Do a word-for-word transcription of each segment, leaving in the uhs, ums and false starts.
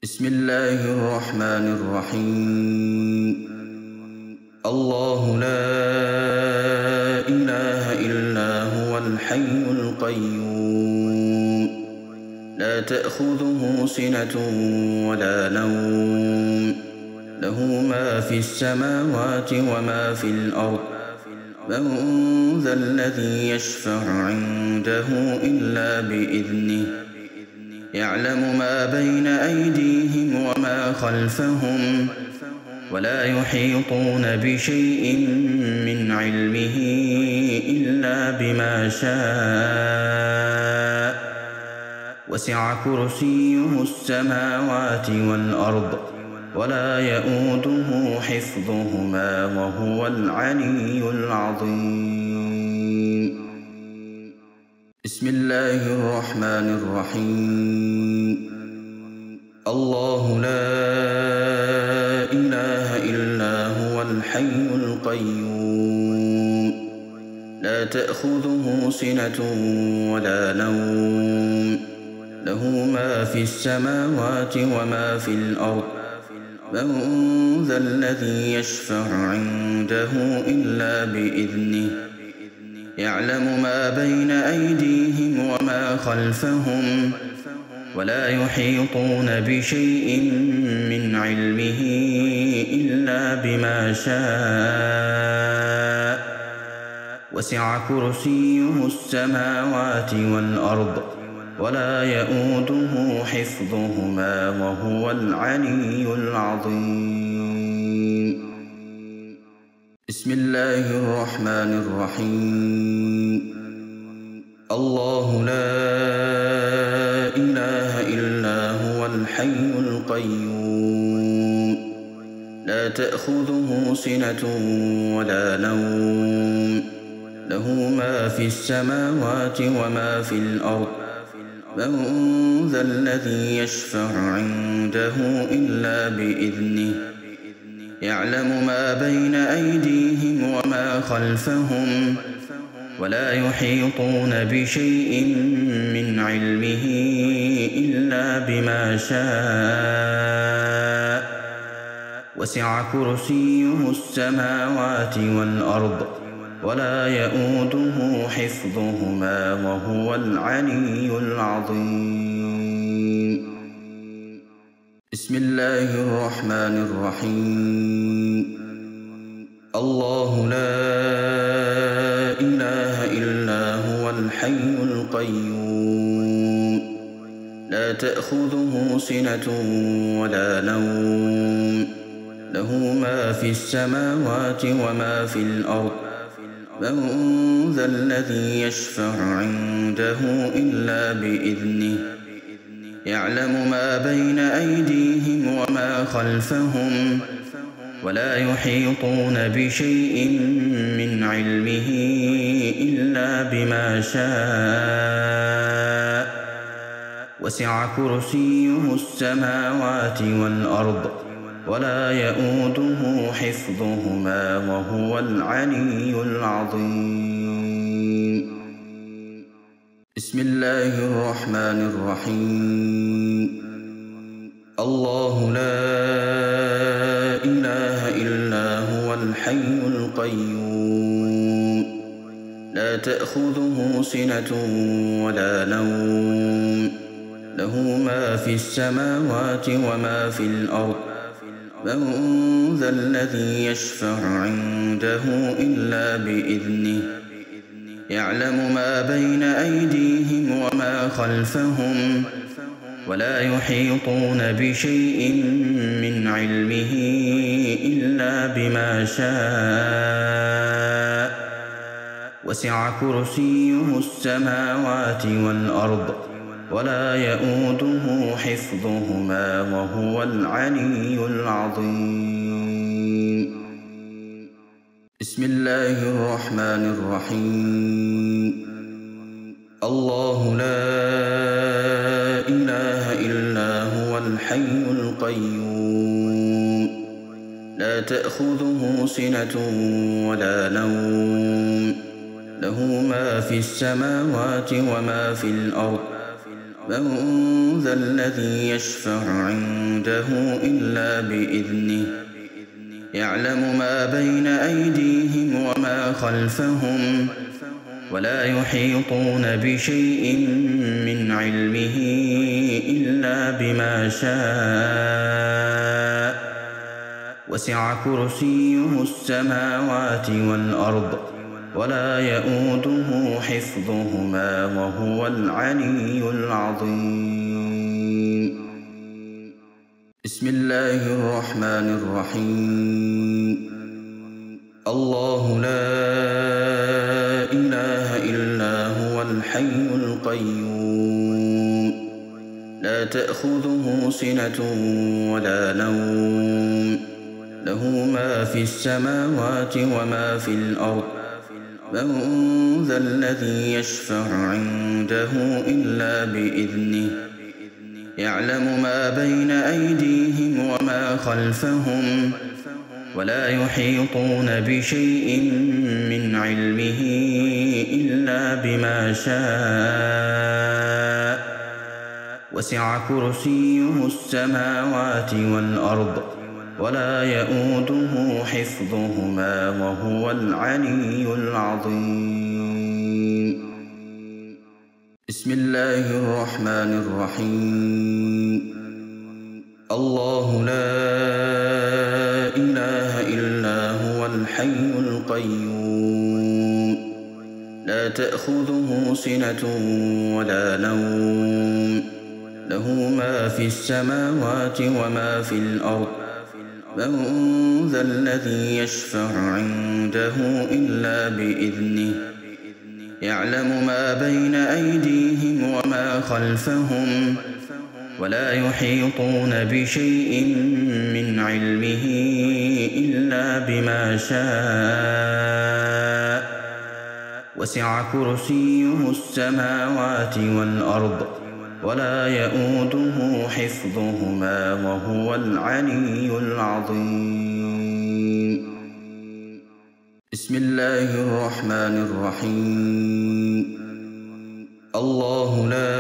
بسم الله الرحمن الرحيم. الله لا إله إلا هو الحي القيوم، لا تأخذه سنة ولا نوم، له ما في السماوات وما في الأرض. من ذا الذي يشفع عنده إلا بإذنه، يعلم ما بين أيديهم وما خلفهم، ولا يحيطون بشيء من علمه إلا بما شاء. وسع كرسيه السماوات والأرض، ولا يئوده حفظهما، وهو العلي العظيم. بسم الله الرحمن الرحيم. الله لا إله إلا هو الحي القيوم، لا تأخذه سنة ولا نوم، له ما في السماوات وما في الأرض. من ذا الذي يشفع عنده إلا بإذنه، يعلم ما بين أيديهم وما خلفهم، ولا يحيطون بشيء من علمه إلا بما شاء. وسع كرسيه السماوات والأرض، ولا يئوده حفظهما، وهو العلي العظيم. بسم الله الرحمن الرحيم. الله لا إله إلا هو الحي القيوم، لا تأخذه سنة ولا نوم، له ما في السماوات وما في الأرض. من ذا الذي يشفع عنده إلا بإذنه، يعلم ما بين أيديهم وما خلفهم، ولا يحيطون بشيء من علمه إلا بما شاء. وسع كرسيه السماوات والأرض، ولا يئوده حفظهما، وهو العلي العظيم. بسم الله الرحمن الرحيم. الله لا إله إلا هو الحي القيوم، لا تأخذه سنة ولا نوم، له ما في السماوات وما في الأرض. من ذا الذي يشفع عنده إلا بإذنه، يعلم ما بين أيديهم وما خلفهم، ولا يحيطون بشيء من علمه إلا بما شاء. وسع كرسيه السماوات والأرض، ولا يئوده حفظهما، وهو العلي العظيم. بسم الله الرحمن الرحيم. الله لا إله إلا هو الحي القيوم، لا تأخذه سنة ولا نوم، له ما في السماوات وما في الأرض. من ذا الذي يشفع عنده إلا بإذنه، يعلم ما بين أيديهم وما خلفهم، ولا يحيطون بشيء من علمه إلا بما شاء. وسع كرسيه السماوات والأرض، ولا يئوده حفظهما، وهو العلي العظيم. بسم الله الرحمن الرحيم. الله لا إله إلا هو الحي القيوم، لا تأخذه سنة ولا نوم، له ما في السماوات وما في الأرض. من ذا الذي يشفع عنده إلا بإذنه يعلم ما بين أيديهم وما خلفهم ولا يحيطون بشيء من علمه إلا بما شاء وسع كرسيه السماوات والأرض ولا يئوده حفظهما وهو العلي العظيم. بسم الله الرحمن الرحيم. الله لا إله إلا هو الحي القيوم لا تأخذه سنة ولا نوم له ما في السماوات وما في الأرض من ذا الذي يشفع عنده إلا بإذنه يعلم ما بين أيديهم وما خلفهم ولا يحيطون بشيء من علمه إلا بما شاء وسع كرسيه السماوات والأرض ولا يئوده حفظهما وهو العلي العظيم. بسم الله الرحمن الرحيم. الله لا إله إلا هو الحي القيوم لا تأخذه سنة ولا نوم له ما في السماوات وما في الأرض من ذا الذي يشفع عنده إلا بإذنه يعلم ما بين أيديهم وما خلفهم ولا يحيطون بشيء من علمه إلا بما شاء وسع كرسيه السماوات والأرض ولا يئوده حفظهما وهو العلي العظيم. بسم الله الرحمن الرحيم. الله لا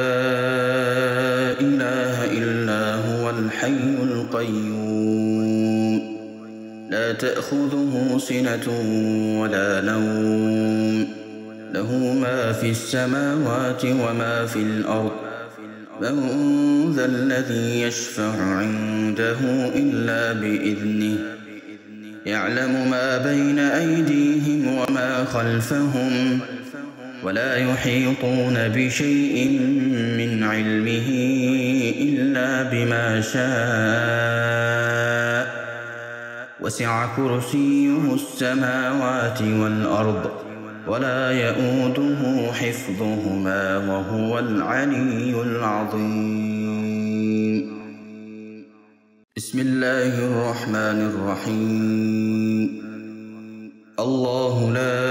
إله إلا هو الحي القيوم لا تأخذه سنة ولا نوم له ما في السماوات وما في الأرض من ذا الذي يشفع عنده إلا بإذنه يعلم ما بين أيديهم وما خلفهم ولا يحيطون بشيء من علمه إلا بما شاء وسع كرسيه السماوات والأرض ولا يئوده حفظهما وهو العلي العظيم. بسم الله الرحمن الرحيم. الله لا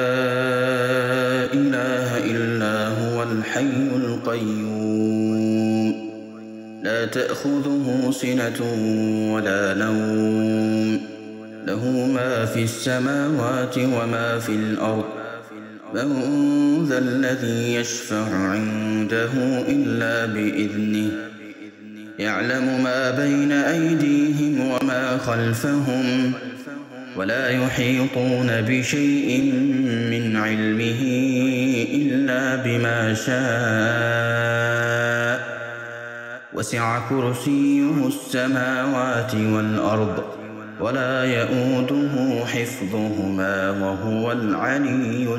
إله إلا هو الحي القيوم لا تأخذه سنة ولا نوم له ما في السماوات وما في الأرض من ذا الذي يشفع عنده إلا بإذنه يعلم ما بين أيديهم وما خلفهم ولا يحيطون بشيء من علمه إلا بما شاء وسع كرسيه السماوات والأرض ولا يئوده حفظهما وهو العلي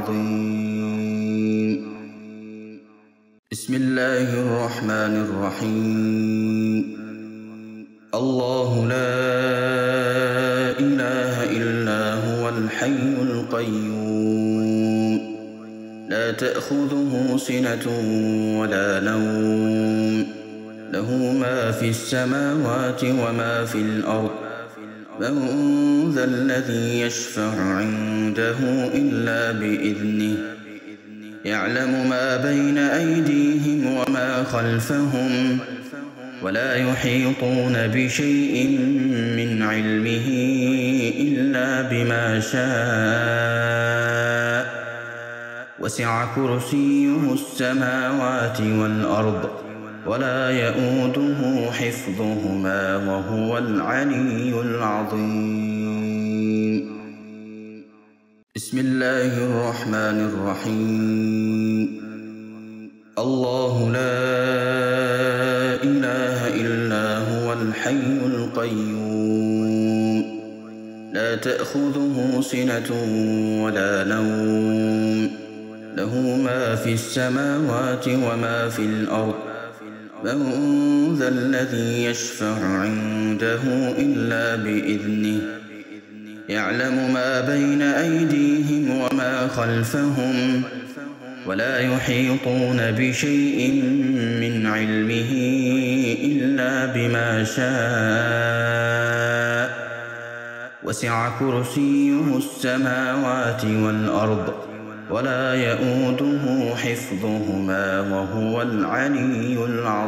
العظيم. بسم الله الرحمن الرحيم. الله لا إله إلا هو الحي القيوم لا تأخذه سنة ولا نوم له ما في السماوات وما في الأرض من ذا الذي يشفع عنده إلا بإذنه يعلم ما بين أيديهم وما خلفهم ولا يحيطون بشيء من علمه إلا بما شاء وسع كرسيه السماوات والأرض ولا يئوده حفظهما وهو العلي العظيم. بسم الله الرحمن الرحيم. الله لا إله إلا هو الحي القيوم لا تأخذه سنة ولا نوم له ما في السماوات وما في الأرض من ذا الذي يشفع عنده إلا بإذنه يعلم ما بين أيديهم وما خلفهم ولا يحيطون بشيء من علمه إلا بما شاء وسع كرسيه السماوات والأرض ولا يئوده حفظهما وهو العلي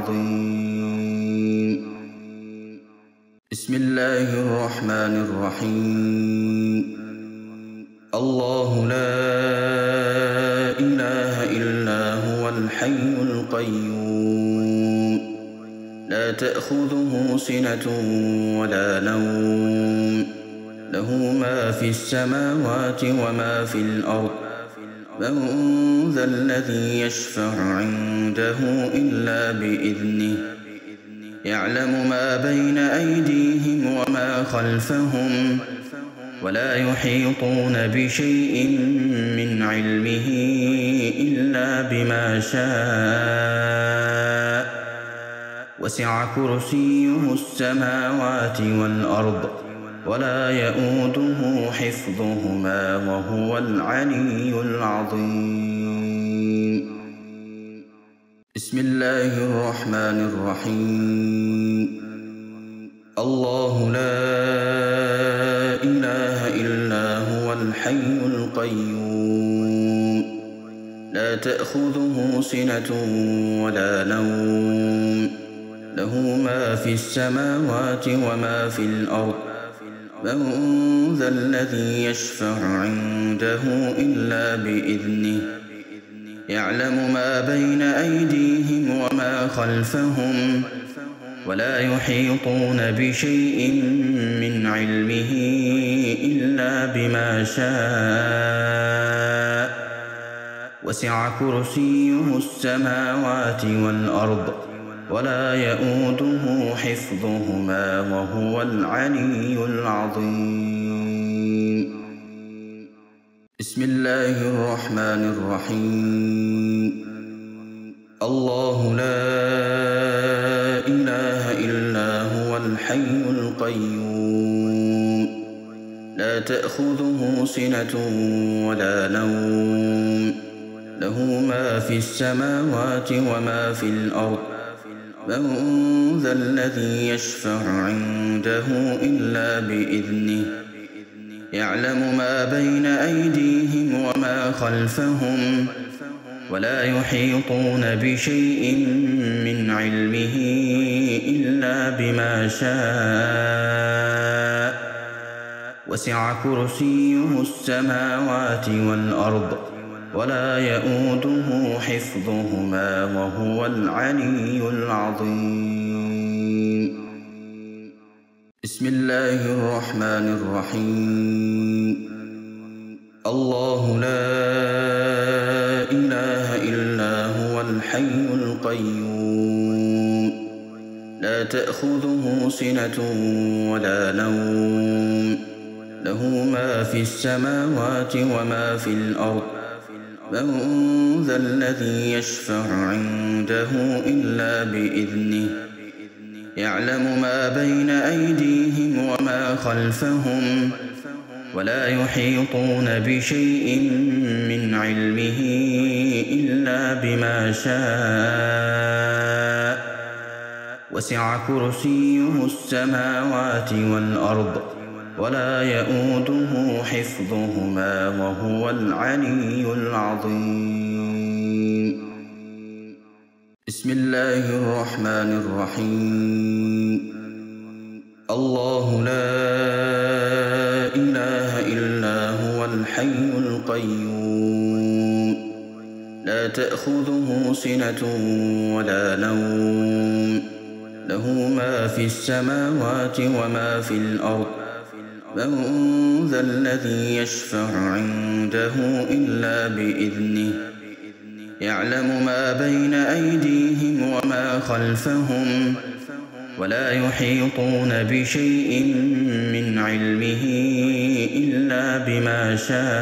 العظيم. بسم الله الرحمن الرحيم. الله لا إله إلا هو الحي القيوم لا تأخذه سنة ولا نوم له ما في السماوات وما في الأرض من ذا الذي يشفع عنده إلا بإذنه يعلم ما بين أيديهم وما خلفهم ولا يحيطون بشيء من علمه إلا بما شاء وسع كرسيه السماوات والأرض ولا يئوده حفظهما وهو العلي العظيم. بسم الله الرحمن الرحيم. الله لا إله إلا هو الحي القيوم لا تأخذه سنة ولا نوم له ما في السماوات وما في الأرض من ذا الذي يشفع عنده إلا بإذنه يعلم ما بين أيديهم وما خلفهم ولا يحيطون بشيء من علمه إلا بما شاء وسع كرسيه السماوات والأرض ولا يئوده حفظهما وهو العلي العظيم. بسم الله الرحمن الرحيم. الله لا إله إلا هو الحي القيوم لا تأخذه سنة ولا نوم له ما في السماوات وما في الأرض من ذا الذي يشفع عنده إلا بإذنه يعلم ما بين أيديهم وما خلفهم ولا يحيطون بشيء من علمه إلا بما شاء وسع كرسيه السماوات والأرض ولا يئوده حفظهما وهو العلي العظيم. بسم الله الرحمن الرحيم. الله لا إله إلا هو الحي القيوم لا تأخذه سنة ولا نوم له ما في السماوات وما في الأرض من ذا الذي يشفع عنده إلا بإذنه يعلم ما بين أيديهم وما خلفهم ولا يحيطون بشيء من علمه إلا بما شاء وسع كرسيه السماوات والأرض ولا يئوده حفظهما وهو العلي العظيم. بسم الله الرحمن الرحيم. الله لا إله إلا هو الحي القيوم لا تأخذه سنة ولا نوم له ما في السماوات وما في الأرض من ذا الذي يشفع عنده إلا بإذنه يعلم ما بين أيديهم وما خلفهم ولا يحيطون بشيء من علمه إلا بما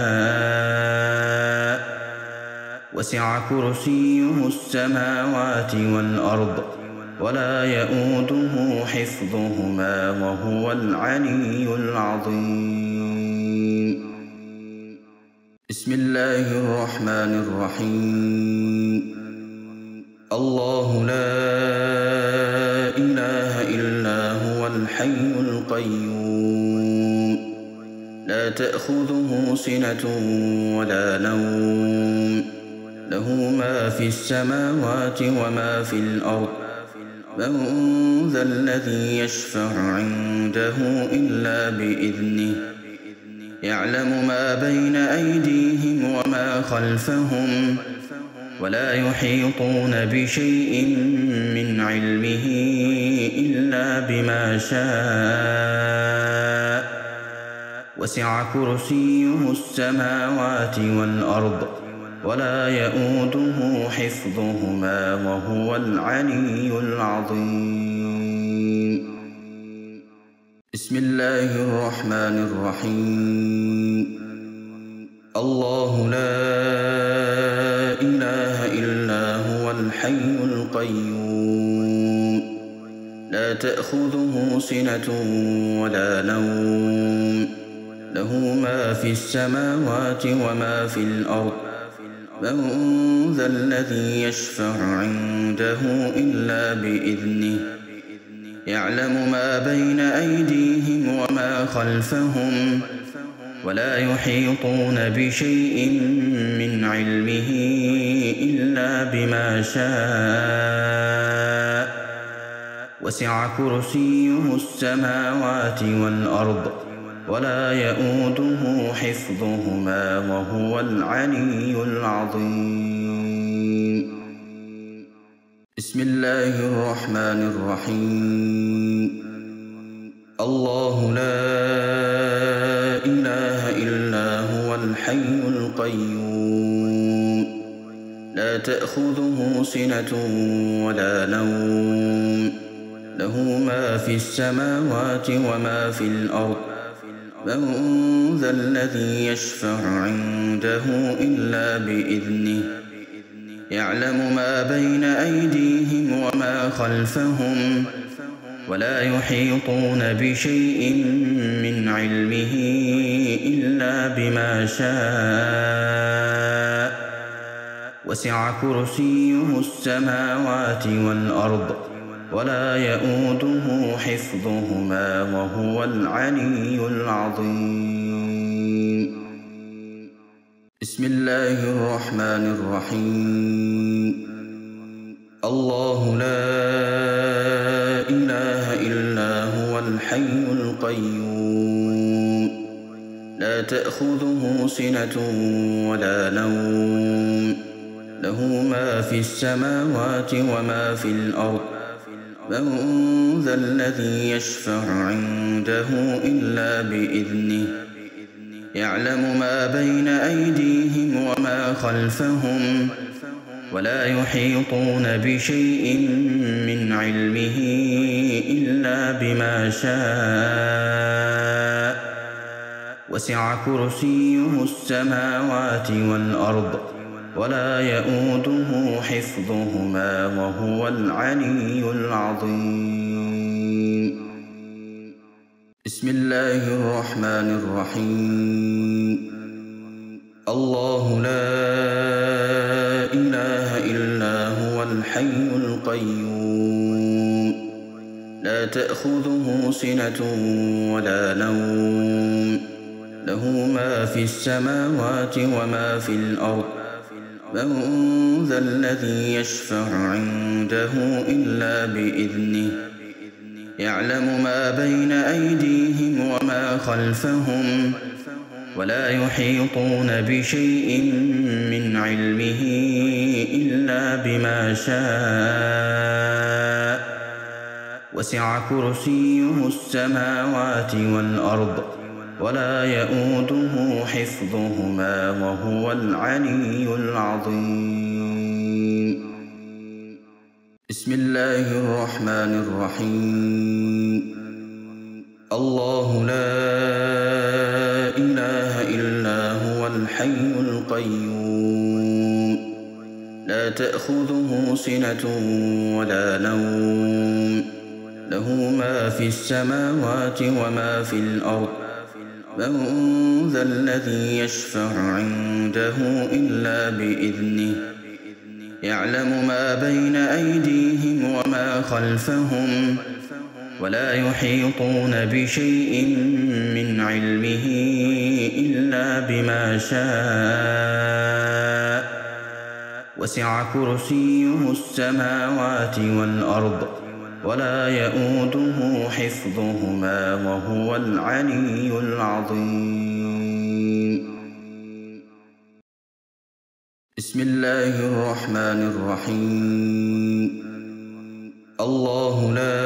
شاء وسع كرسيه السماوات والأرض ولا يئوده حفظهما وهو العلي العظيم. بسم الله الرحمن الرحيم. الله لا إله إلا هو الحي القيوم لا تأخذه سنة ولا نوم له ما في السماوات وما في الأرض من ذا الذي يشفع عنده إلا بإذنه يعلم ما بين أيديهم وما خلفهم ولا يحيطون بشيء من علمه إلا بما شاء وسع كرسيه السماوات والأرض ولا يئوده حفظهما وهو العلي العظيم. بسم الله الرحمن الرحيم. الله لا إله إلا هو الحي القيوم لا تأخذه سنة ولا نوم له ما في السماوات وما في الأرض من ذا الذي يشفع عنده إلا بإذنه يعلم ما بين أيديهم وما خلفهم ولا يحيطون بشيء من علمه إلا بما شاء وسع كرسيه السماوات والأرض ولا يئوده حفظهما وهو العلي العظيم. بسم الله الرحمن الرحيم. الله لا إله إلا هو الحي القيوم لا تأخذه سنة ولا نوم له ما في السماوات وما في الأرض من ذا الذي يشفع عنده إلا بإذنه يعلم ما بين أيديهم وما خلفهم ولا يحيطون بشيء من علمه إلا بما شاء وسع كرسيه السماوات والأرض ولا يئوده حفظهما وهو العلي العظيم. بسم الله الرحمن الرحيم. الله لا إله إلا هو الحي القيوم لا تأخذه سنة ولا نوم له ما في السماوات وما في الأرض من ذا الذي يشفع عنده إلا بإذنه يعلم ما بين أيديهم وما خلفهم ولا يحيطون بشيء من علمه إلا بما شاء وسع كرسيه السماوات والأرض ولا يئوده حفظهما وهو العلي العظيم. بسم الله الرحمن الرحيم. الله لا إله إلا هو الحي القيوم لا تأخذه سنة ولا نوم له ما في السماوات وما في الأرض من ذا الذي يشفع عنده إلا بإذنه يعلم ما بين أيديهم وما خلفهم ولا يحيطون بشيء من علمه إلا بما شاء وسع كرسيه السماوات والأرض ولا يئوده حفظهما وهو العلي العظيم. بسم الله الرحمن الرحيم. الله لا إله إلا هو الحي القيوم لا تأخذه سنة ولا نوم له ما في السماوات وما في الأرض من ذا الذي يشفع عنده إلا بإذنه يعلم ما بين أيديهم وما خلفهم ولا يحيطون بشيء من علمه إلا بما شاء وسع كرسيه السماوات والأرض ولا يئوده حفظهما وهو العلي العظيم. بسم الله الرحمن الرحيم. الله لا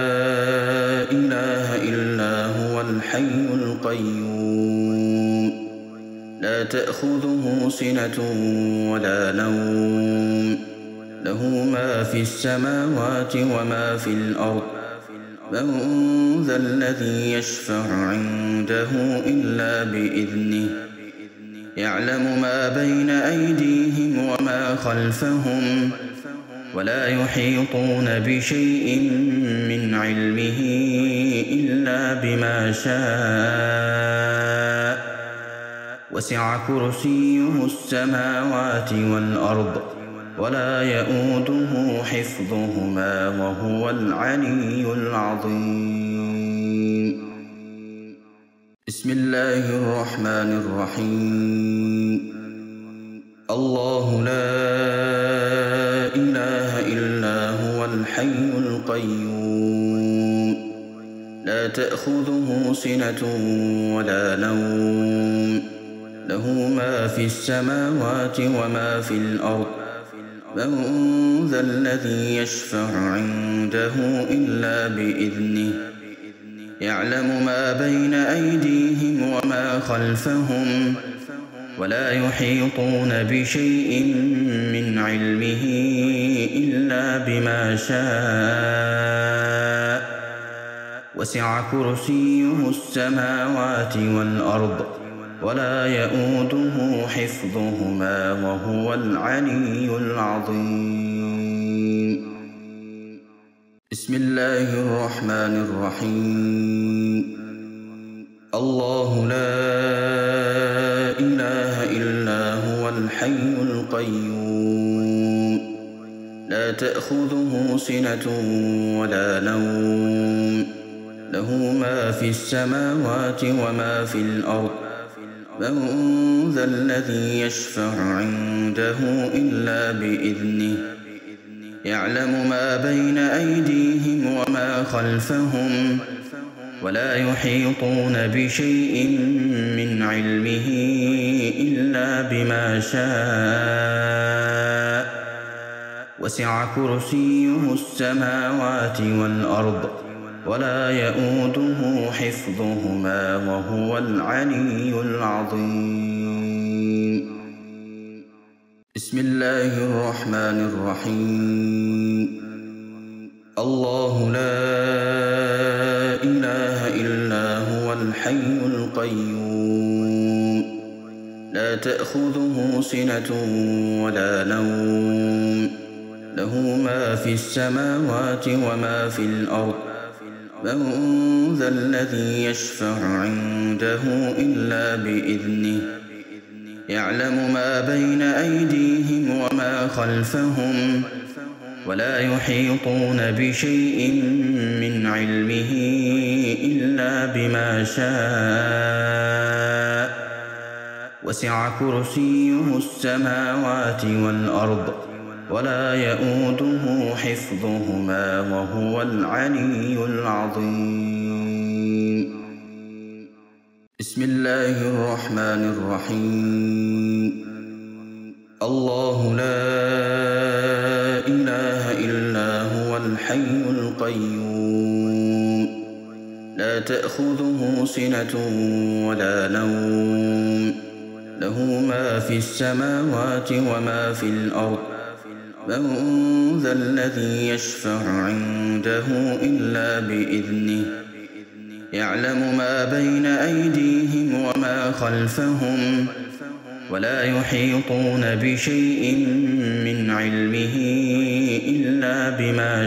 إله إلا هو الحي القيوم لا تأخذه سنة ولا نوم له ما في السماوات وما في الأرض من ذا الذي يشفع عنده إلا بإذنه يعلم ما بين أيديهم وما خلفهم ولا يحيطون بشيء من علمه إلا بما شاء وسع كرسيه السماوات والأرض ولا يئوده حفظهما وهو العلي العظيم. بسم الله الرحمن الرحيم. الله لا إله إلا هو الحي القيوم لا تأخذه سنة ولا نوم له ما في السماوات وما في الأرض من ذا الذي يشفع عنده إلا بإذنه يعلم ما بين أيديهم وما خلفهم ولا يحيطون بشيء من علمه إلا بما شاء وسع كرسيه السماوات والأرض ولا يئوده حفظهما وهو العلي العظيم. بسم الله الرحمن الرحيم. الله لا إله إلا هو الحي القيوم لا تأخذه سنة ولا نوم له ما في السماوات وما في الأرض من ذا الذي يشفع عنده إلا بإذنه يعلم ما بين أيديهم وما خلفهم ولا يحيطون بشيء من علمه إلا بما شاء وسع كرسيه السماوات والأرض ولا يئوده حفظهما وهو العلي العظيم. بسم الله الرحمن الرحيم. الله لا إله إلا هو الحي القيوم لا تأخذه سنة ولا نوم له ما في السماوات وما في الأرض من ذا الذي يشفع عنده إلا بإذنه يعلم ما بين أيديهم وما خلفهم ولا يحيطون بشيء من علمه إلا بما شاء وسع كرسيه السماوات والأرض ولا يئوده حفظهما وهو العلي العظيم. بسم الله الرحمن الرحيم الله لا إله إلا هو الحي القيوم لا تأخذه سنة ولا نوم له ما في السماوات وما في الأرض من ذا الذي يشفع عنده إلا بإذنه يعلم ما بين أيديهم وما خلفهم ولا يحيطون بشيء من علمه إلا بما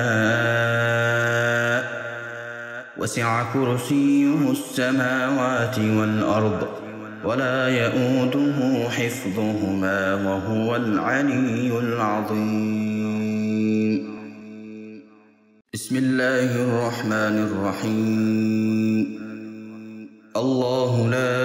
شاء وسع كرسيه السماوات والأرض ولا يئوده حفظهما وهو العلي العظيم بسم الله الرحمن الرحيم الله لا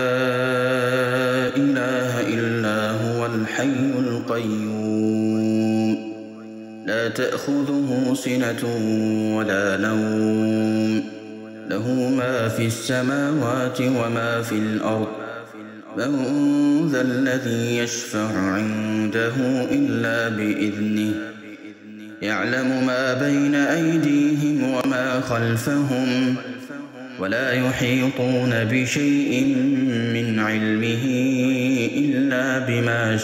إله إلا هو الحي القيوم لا تأخذه سنة ولا نوم له ما في السماوات وما في الأرض من ذا الذي يشفع عنده إلا بإذنه يعلم ما بين أيديهم وما خلفهم ولا يحيطون بشيء من علمه إلا بما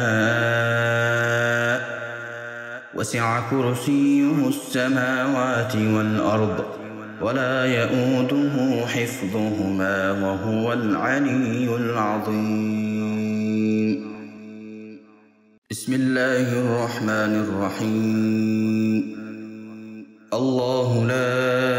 شاء وسع كرسيه السماوات والأرض ولا يئوده حفظهما وهو العلي العظيم بسم الله الرحمن الرحيم الله لا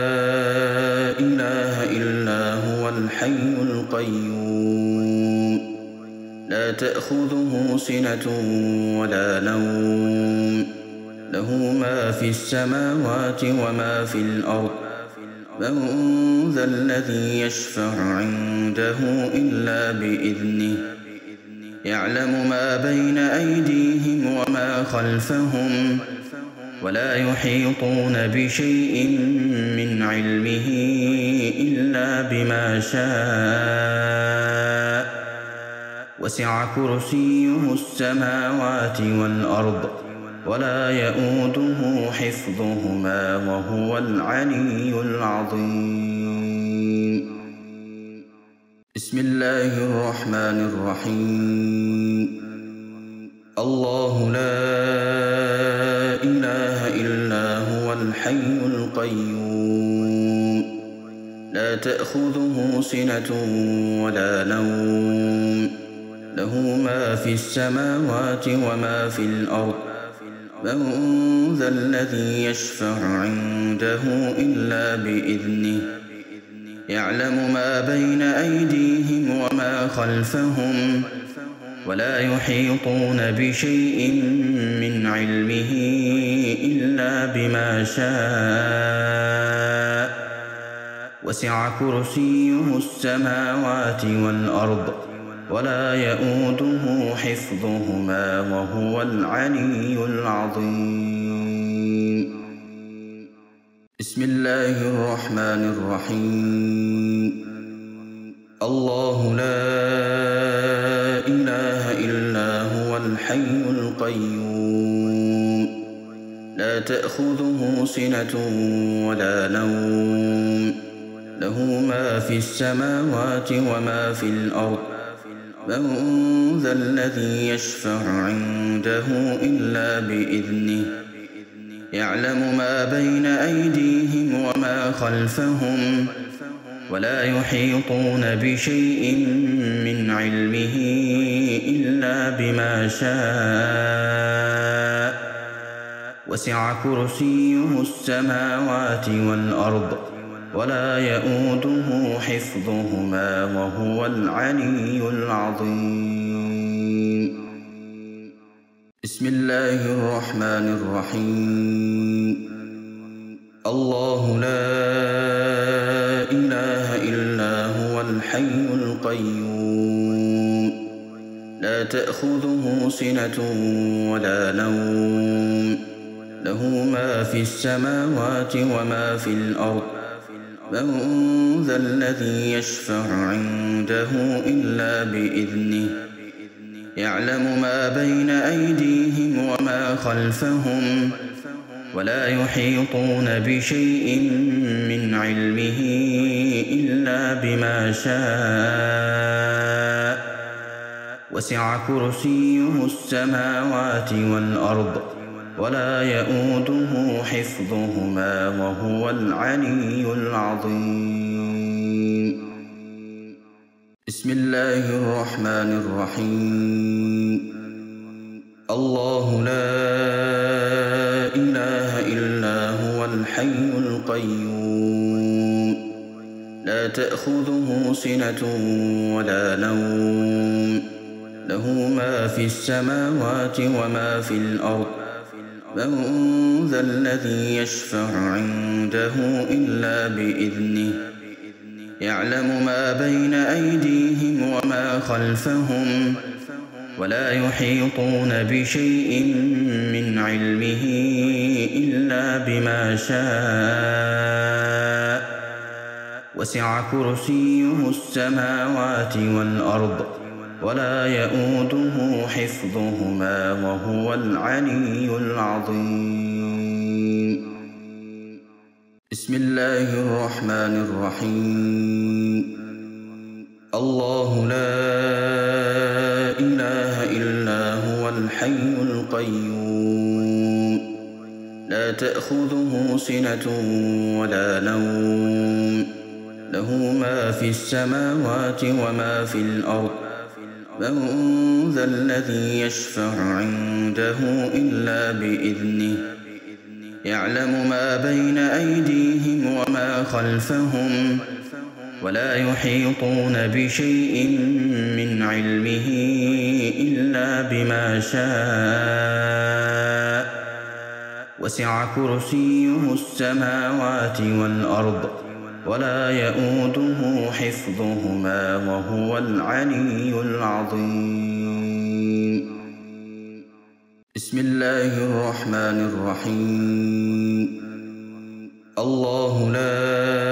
إله إلا هو الحي القيوم لا تأخذه سنة ولا نوم له ما في السماوات وما في الأرض من ذا الذي يشفع عنده إلا بإذنه يعلم ما بين أيديهم وما خلفهم ولا يحيطون بشيء من علمه إلا بما شاء وسع كرسيه السماوات والأرض ولا يئوده حفظهما وهو العلي العظيم بسم الله الرحمن الرحيم الله لا إله إلا هو الحي القيوم لا تأخذه سنة ولا نوم له ما في السماوات وما في الأرض من ذا الذي يشفع عنده إلا بإذنه يعلم ما بين أيديهم وما خلفهم ولا يحيطون بشيء من علمه إلا بما شاء وسع كرسيه السماوات والأرض ولا يئوده حفظهما وهو العلي العظيم بسم الله الرحمن الرحيم الله لا إله إلا هو الحي القيوم لا تأخذه سنة ولا نوم له ما في السماوات وما في الأرض من ذا الذي يشفع عنده إلا بإذنه يعلم ما بين أيديهم وما خلفهم ولا يحيطون بشيء من علمه إلا بما شاء وسع كرسيه السماوات والأرض ولا يئوده حفظهما وهو العلي العظيم بسم الله الرحمن الرحيم الله لا إله إلا هو الحي القيوم لا تأخذه سنة ولا نوم له ما في السماوات وما في الأرض من ذا الذي يشفع عنده إلا بإذنه يعلم ما بين أيديهم وما خلفهم ولا يحيطون بشيء من علمه إلا بما شاء وسع كرسيه السماوات والأرض ولا يئوده حفظهما وهو العلي العظيم. بسم الله الرحمن الرحيم. الله لا إله إلا هو الحي القيوم لا تأخذه سنة ولا نوم له ما في السماوات وما في الأرض من ذا الذي يشفع عنده إلا بإذنه يعلم ما بين أيديهم وما خلفهم ولا يحيطون بشيء من علمه إلا بما شاء وسع كرسيه السماوات والأرض ولا يئوده حفظهما وهو العلي العظيم. بسم الله الرحمن الرحيم. الله لا إله إلا هو الحي القيوم لا تأخذه سنة ولا نوم له ما في السماوات وما في الأرض من ذا الذي يشفع عنده إلا بإذنه يعلم ما بين أيديهم وما خلفهم ولا يحيطون بشيء من علمه إلا بما شاء وسع كرسيه السماوات والأرض ولا يئوده حفظهما وهو العلي العظيم. بسم الله الرحمن الرحيم. الله لا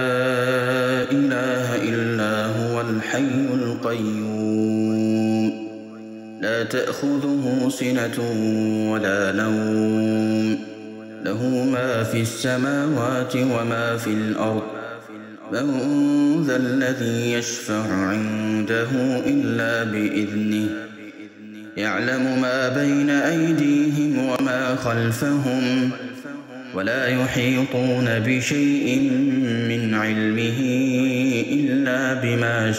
إله إلا هو الحي القيوم لا تأخذه سنة ولا نوم له ما في السماوات وما في الأرض من ذا الذي يشفع عنده إلا بإذنه يعلم ما بين أيديهم وما خلفهم ولا يحيطون بشيء من علمه إلا بما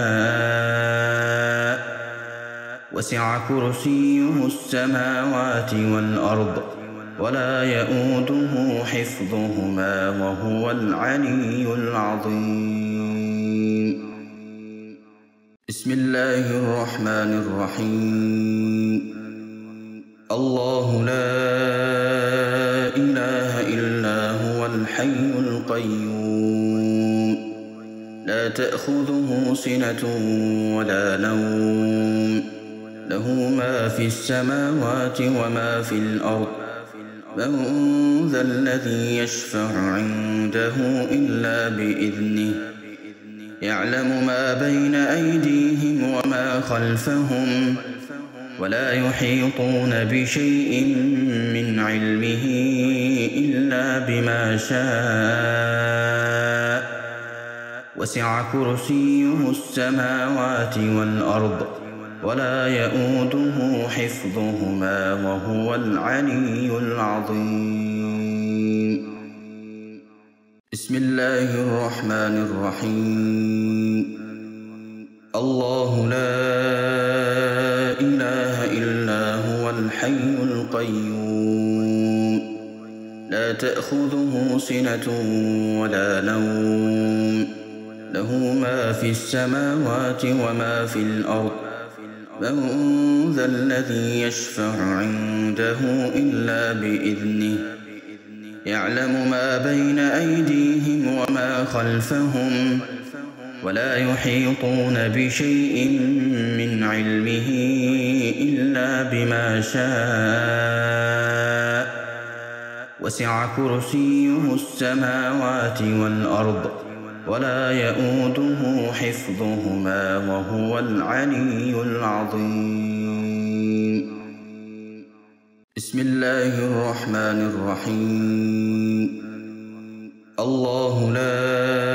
شاء وسع كرسيه السماوات والأرض ولا يئوده حفظهما وهو العلي العظيم. بسم الله الرحمن الرحيم. الله لا إله إلا هو الحي القيوم لا تأخذه سنة ولا نوم له ما في السماوات وما في الأرض من ذا الذي يشفع عنده إلا بإذنه يعلم ما بين أيديهم وما خلفهم ولا يحيطون بشيء من علمه إلا بما شاء وسع كرسيه السماوات والأرض ولا يئوده حفظهما وهو العلي العظيم. بسم الله الرحمن الرحيم. الله لا إله إلا هو الحي القيوم لا تأخذه سنة ولا نوم له ما في السماوات وما في الأرض من ذا الذي يشفع عنده إلا بإذنه يعلم ما بين أيديهم وما خلفهم ولا يحيطون بشيء من علمه إلا بما شاء وسع كرسيه السماوات والأرض ولا يئوده حفظهما وهو العلي العظيم. بسم الله الرحمن الرحيم. الله لا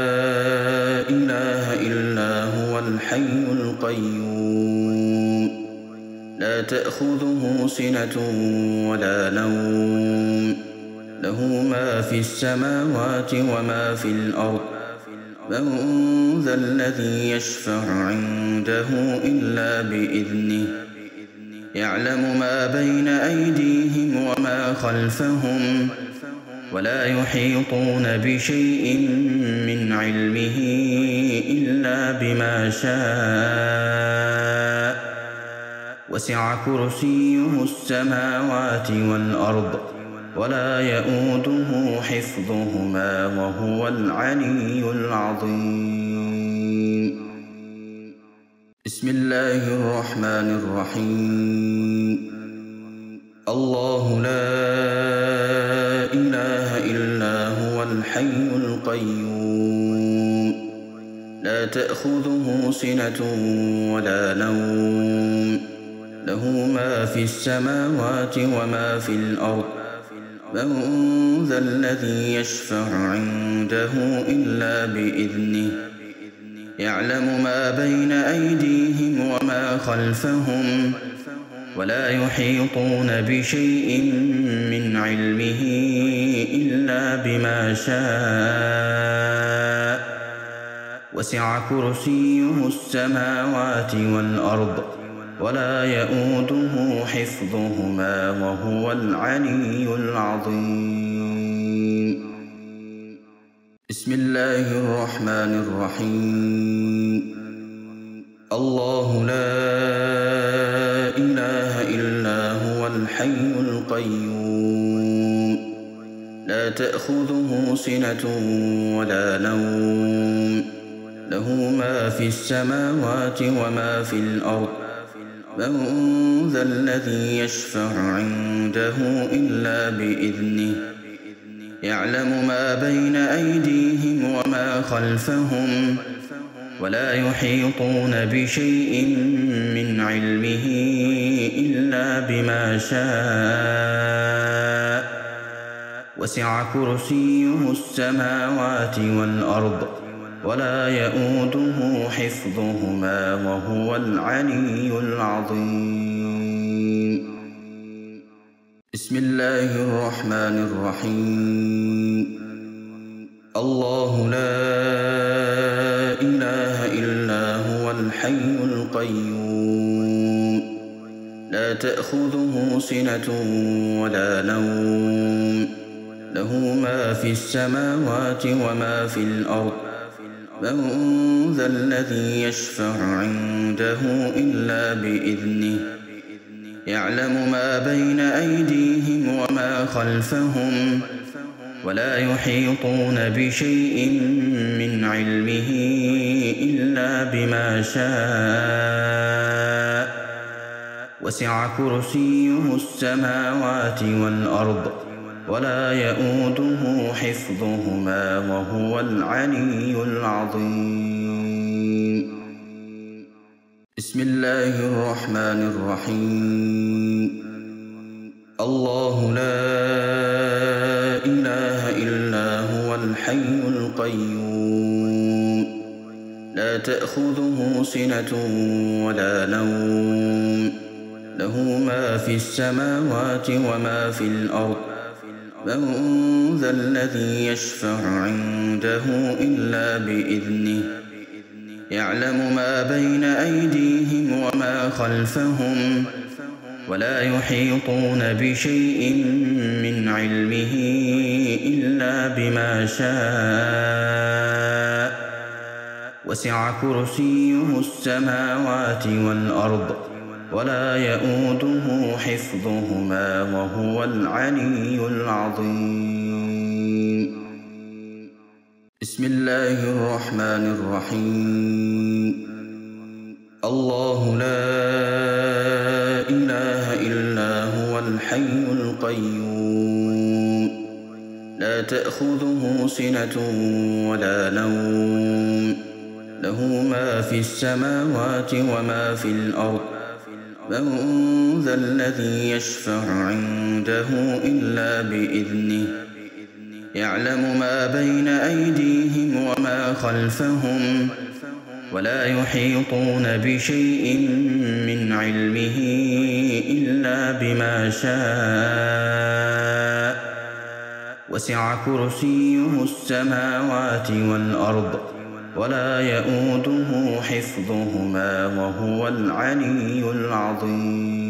إله إلا هو الحي القيوم لا تأخذه سنة ولا نوم له ما في السماوات وما في الأرض من ذا الذي يشفع عنده إلا بإذنه يعلم ما بين أيديهم وما خلفهم ولا يحيطون بشيء من علمه إلا بما شاء وسع كرسيه السماوات والأرض ولا يئوده حفظهما وهو العلي العظيم. بسم الله الرحمن الرحيم. الله لا إله إلا هو الحي القيوم لا تأخذه سنة ولا نوم له ما في السماوات وما في الأرض من ذا الذي يشفع عنده إلا بإذنه يعلم ما بين أيديهم وما خلفهم ولا يحيطون بشيء من علمه إلا بما شاء وسع كرسيه السماوات والأرض ولا يئوده حفظهما وهو العلي العظيم. بسم الله الرحمن الرحيم. الله لا إله إلا هو الحي القيوم لا تأخذه سنة ولا نوم له ما في السماوات وما في الأرض من ذا الذي يشفع عنده إلا بإذنه يعلم ما بين أيديهم وما خلفهم ولا يحيطون بشيء من علمه إلا بما شاء وسع كرسيه السماوات والأرض ولا يئوده حفظهما وهو العلي العظيم. بسم الله الرحمن الرحيم. الله لا إله إلا هو الحي القيوم لا تأخذه سنة ولا نوم له ما في السماوات وما في الأرض من ذا الذي يشفع عنده إلا بإذنه يعلم ما بين أيديهم وما خلفهم ولا يحيطون بشيء من علمه إلا بما شاء وسع كرسيه السماوات والأرض ولا يئوده حفظهما وهو العلي العظيم. بسم الله الرحمن الرحيم. الله لا إله إلا هو الحي القيوم لا تأخذه سنة ولا نوم له ما في السماوات وما في الأرض من ذا الذي يشفع عنده إلا بإذنه يعلم ما بين أيديهم وما خلفهم ولا يحيطون بشيء من علمه إلا بما شاء وسع كرسيه السماوات والأرض ولا يئوده حفظهما وهو العلي العظيم. بسم الله الرحمن الرحيم. الله لا إله إلا هو الحي القيوم لا تأخذه سنة ولا نوم له ما في السماوات وما في الأرض من ذا الذي يشفع عنده إلا بإذنه يعلم ما بين أيديهم وما خلفهم ولا يحيطون بشيء من علمه إلا بما شاء وسع كرسيه السماوات والأرض ولا يئوده حفظهما وهو العلي العظيم.